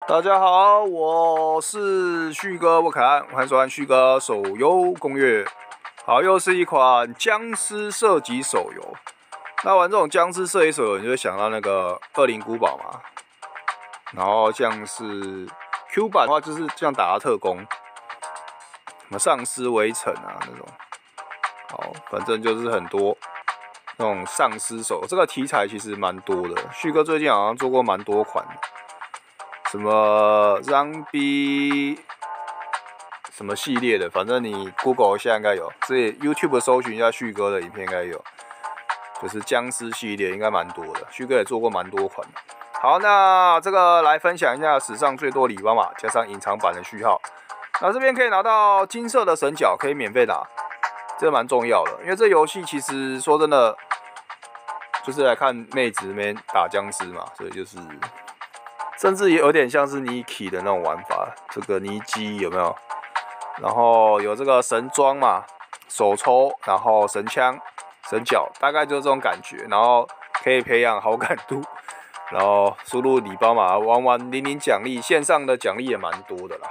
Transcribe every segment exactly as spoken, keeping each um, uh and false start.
大家好，我是旭哥不可安，欢迎收看旭哥手游攻略。好，又是一款僵尸射击手游。那玩这种僵尸射击手游，你就会想到那个《恶灵古堡》嘛。然后像是 Q 版的话，就是像打的特工，什么丧尸围城啊那种。好，反正就是很多那种丧尸手游，这个题材其实蛮多的。旭哥最近好像做过蛮多款的。什么 Zombie 什么系列的，反正你 Google 一下应该有，所以 YouTube 搜寻一下旭哥的影片应该有，就是僵尸系列应该蛮多的，旭哥也做过蛮多款的。好，那这个来分享一下史上最多礼包码加上隐藏版的序号。那这边可以拿到金色的神角，可以免费拿，这蛮重要的，因为这游戏其实说真的，就是来看妹子那边打僵尸嘛，所以就是。甚至也有点像是尼基的那种玩法，这个尼基有没有？然后有这个神装嘛，手抽，然后神枪、神角，大概就是这种感觉。然后可以培养好感度，然后输入礼包码玩玩领领奖励，线上的奖励也蛮多的啦。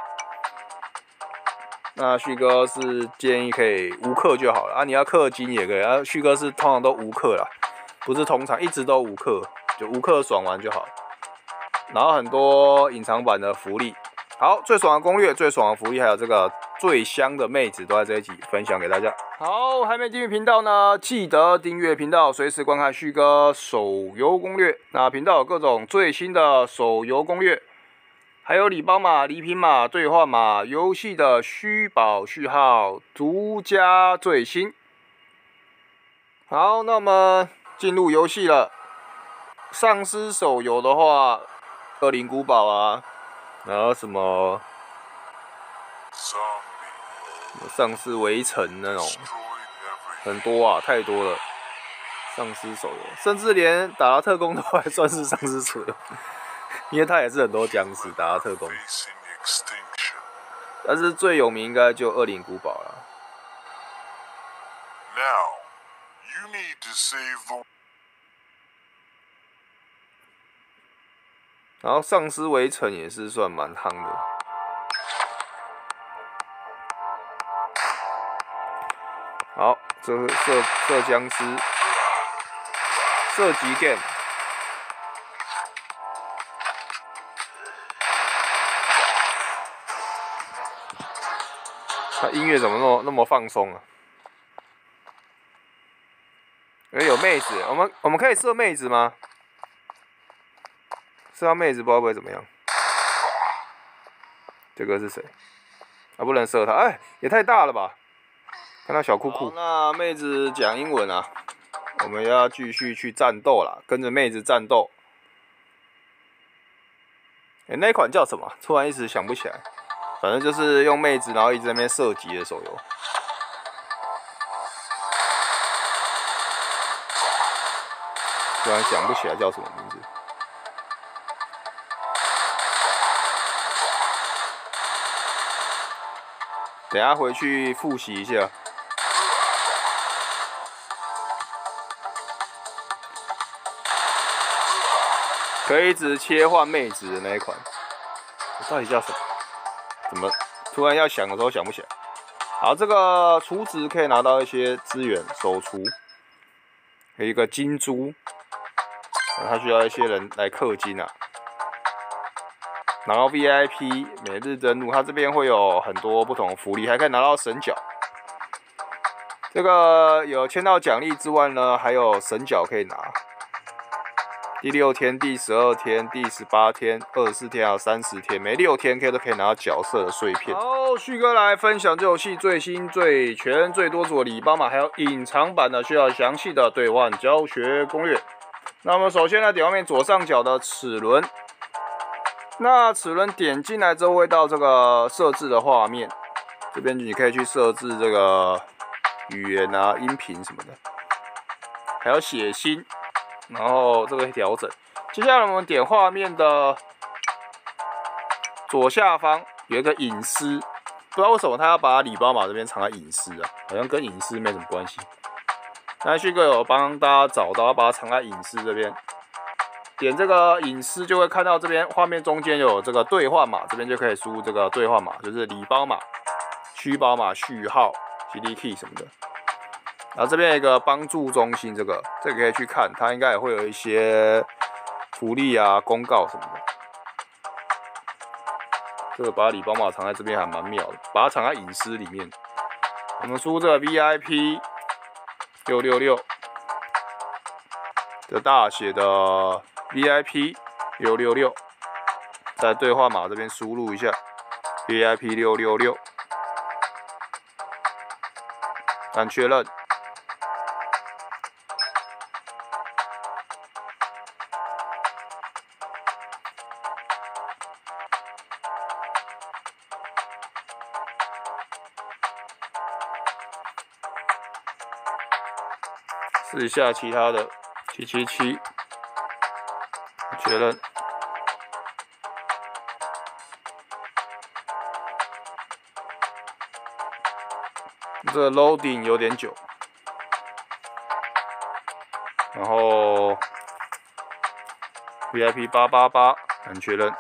那旭哥是建议可以无氪就好了啊，你要氪金也可以啊。旭哥是通常都无氪啦，不是通常一直都无氪，就无氪爽玩就好。然后很多隐藏版的福利，好，最爽的攻略、最爽的福利，还有这个最香的妹子都在这一集分享给大家。好，还没订阅频道呢，记得订阅频道，随时观看旭哥手游攻略。那频道有各种最新的手游攻略，还有礼包码、礼品码、兑换码、游戏的虚宝序号，独家最新。好，那我们进入游戏了。丧尸手游的话。恶灵古堡啊，然后什么丧尸围城那种，很多啊，太多了。丧尸手游，甚至连打达特工都还算是丧尸手游，因为它也是很多僵尸打达特工。但是最有名应该就恶灵古堡了。Now, you need to save the然后丧尸围城也是算蛮夯的。好，这是射射僵尸，射击 game。它音乐怎么那么那么放松啊？哎，有妹子，我们我们可以射妹子吗？射到妹子不知道会怎么样。这个是谁？啊，不能射他！哎，也太大了吧！看到小酷酷。那妹子讲英文啊，我们要继续去战斗啦，跟着妹子战斗。哎、欸，那一款叫什么？突然一时想不起来。反正就是用妹子，然后一直在那边射击的手游。突然想不起来叫什么名字。等一下回去复习一下。可以一直切换妹子的那一款，到底叫什么？怎么突然要想的时候想不起来？好，这个厨子可以拿到一些资源，手厨，有一个金珠，它需要一些人来氪金啊。然后 V I P 每日登录，它这边会有很多不同的福利，还可以拿到神角。这个有签到奖励之外呢，还有神角可以拿。第六天、第十二天、第十八天、二十四天还有三十天，每六天可以都可以拿到角色的碎片。好，旭哥来分享这游戏最新、最全、最多组的礼包码，还有隐藏版的需要详细的兑换教学攻略。那我们首先来点外面左上角的齿轮。那齿轮点进来之后会到这个设置的画面，这边你可以去设置这个语言啊、音频什么的，还有血腥，然后这个调整。接下来我们点画面的左下方有一个隐私，不知道为什么他要把礼包码这边藏在隐私啊，好像跟隐私没什么关系。那旭哥有帮大家找到，把它藏在隐私这边。 点这个隐私就会看到这边画面中间有这个兑换码，这边就可以输入这个兑换码，就是礼包码、虚包码、序号、C D key 什么的。然后这边有一个帮助中心，这个这个可以去看，它应该也会有一些福利啊、公告什么的。这个把礼包码藏在这边还蛮妙的，把它藏在隐私里面。我们输这个 V I P 六六六的大写的 V I P 六六六，在兑换码这边输入一下 V I P 六六六，按确认。试一下其他的七七七，确认。这个 loading 有点久，然后 V I P 八八八，按确认。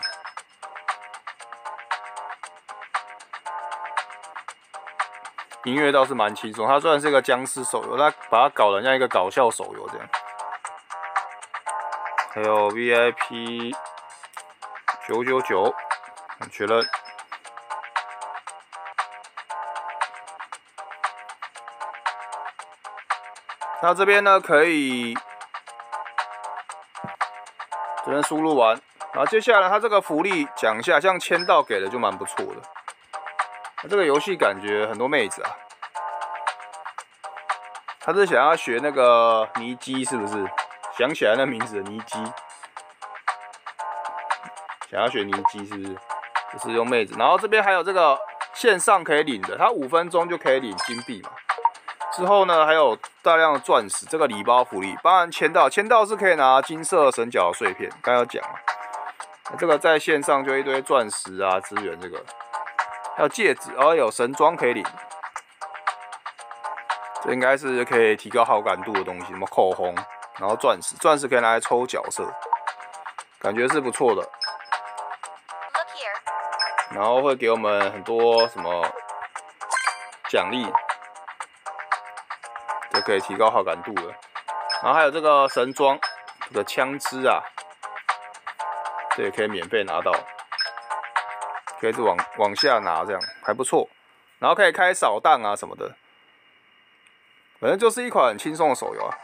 音乐倒是蛮轻松，它虽然是一个僵尸手游，它把它搞得像一个搞笑手游这样。还有 V I P 九九九，按确认。那这边呢可以这边输入完，然后接下来它这个福利讲一下，像签到给的就蛮不错的。这个游戏感觉很多妹子啊，她是想要学那个尼基是不是？想起来那名字的尼基，想要学尼基是不是？就是用妹子，然后这边还有这个线上可以领的，它五分钟就可以领金币嘛。之后呢，还有大量的钻石，这个礼包福利，当然签到，签到是可以拿金色神角碎片，刚刚有讲嘛。这个在线上就一堆钻石啊，资源这个。还有戒指，然后有神装可以领，这应该是可以提高好感度的东西，什么口红，然后钻石，钻石可以拿来抽角色，感觉是不错的。然后会给我们很多什么奖励，这可以提高好感度的。然后还有这个神装，这个枪支啊，这也可以免费拿到。可以一直往往下拿，这样还不错。然后可以开扫荡啊什么的，反正就是一款很轻松的手游啊。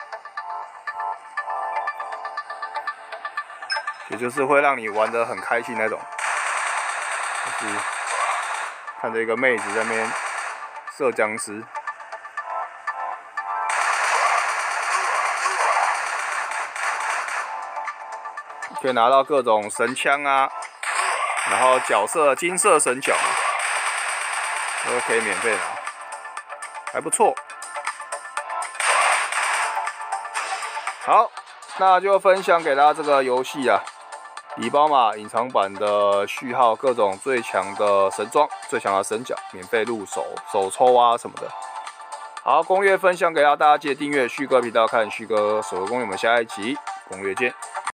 也就是会让你玩得很开心那种。就是看着一个妹子在那边射僵尸。可以拿到各种神枪啊。然后角色金色神角，都可以免费拿，还不错。好，那就分享给大家这个游戏啊，礼包码、隐藏版的序号、各种最强的神装、最强的神角，免费入手、手抽啊什么的。好，攻略分享给大家，大家记得订阅旭哥频道，看旭哥手游攻略。我们下一集攻略见。